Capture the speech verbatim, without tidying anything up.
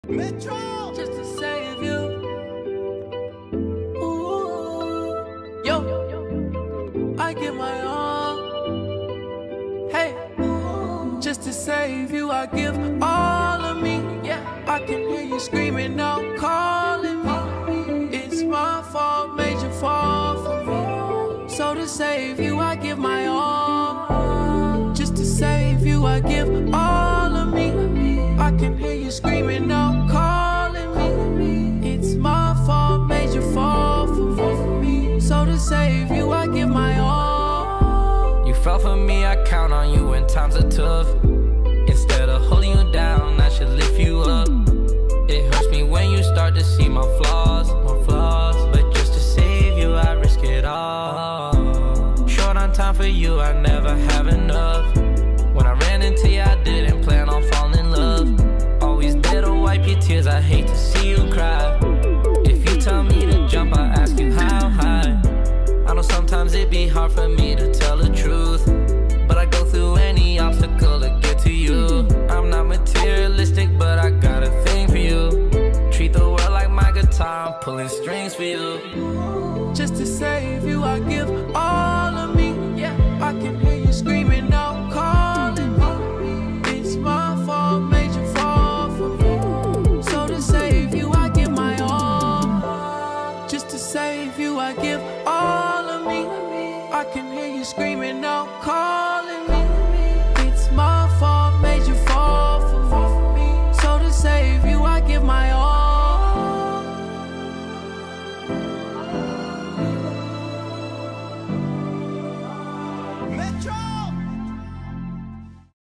Metro, just to save you. Ooh, yo, I give my all. Hey, just to save you, I give all of me. Yeah, I can hear you screaming out, calling me. It's my fault, made you fall for me. So to save you, I give my all. Just to save you, I give all of me. I can hear you screaming out, calling me. It's my fault, made you fall for me. So to save you, I give my all. You fell for me, I count on you when times are tough. Instead of holding you down, I should lift you up. It hurts me when you start to see my flaws, my flaws. But just to save you, I risk it all. Short on time for you, I never have enough. When I ran into you, I didn't plan on falling in love. Always there to wipe your tears, I hate to see you cry. If you tell me to jump, I ask you how high. I know sometimes it be hard for me to tell the truth, but I go through any obstacle to get to you. I'm not materialistic, but I got a thing for you. Treat the world like my guitar, I'm pulling strings for you. Just to save you, I give all